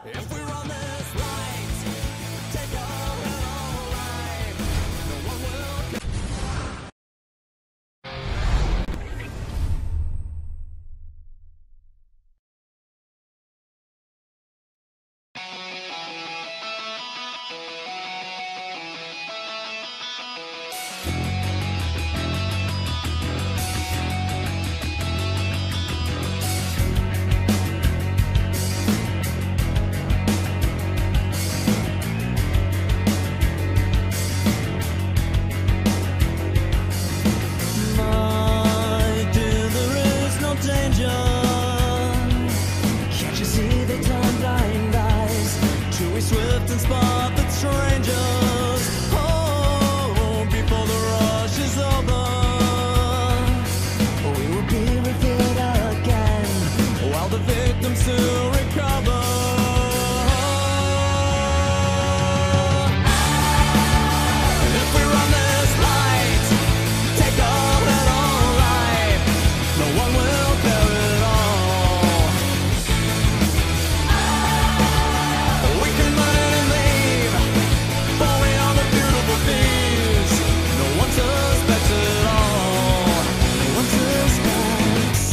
If we run this right, take a little life. No one will. Swift and spot the strangers. Oh, before the rush is over, we will be revealed again, while the victims still recover. If we run this light, take a little life, no one will bear it all. We can run and leave, far beyond the beautiful things. No one suspects at all. No one suspects.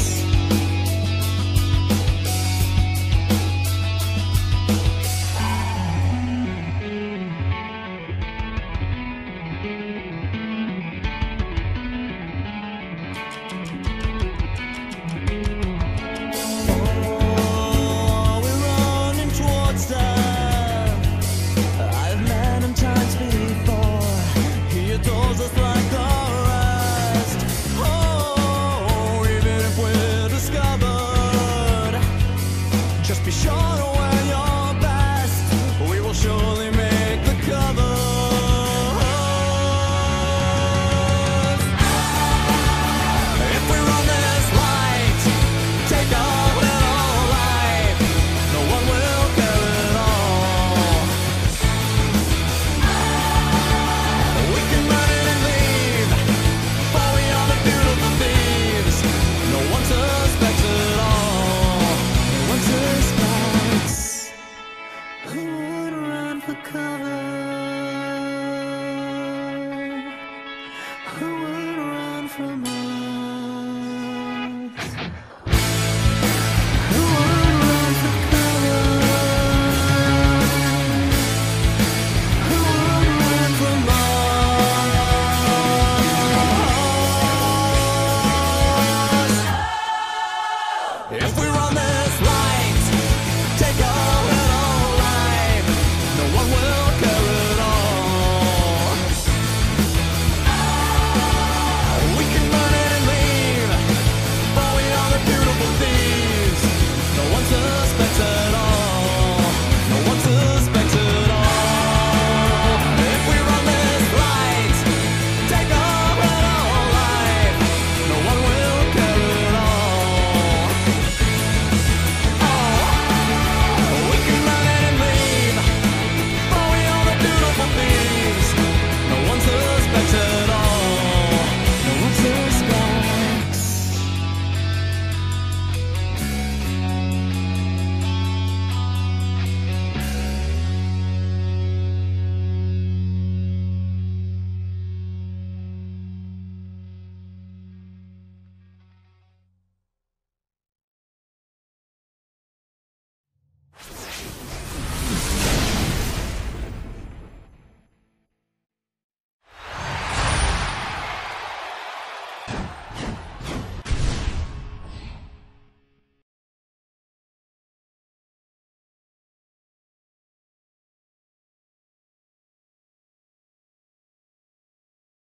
Oh, we're running towards them. I've met him times before. He adores us like the rest. Oh, even if we're discovered, just be sure to wear